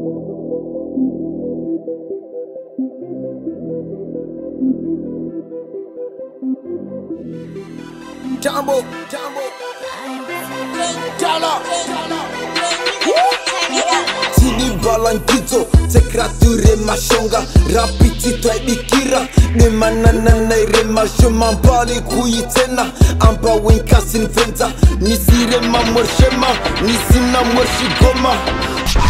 Jambo, Jala, Tini balangito, te creature mashonga, rapitito ai bikira, ne manana nei rema, je m'en bats les couilles tena, amba winka sin venta, ni sire ma morshema, ni sina morshi goma.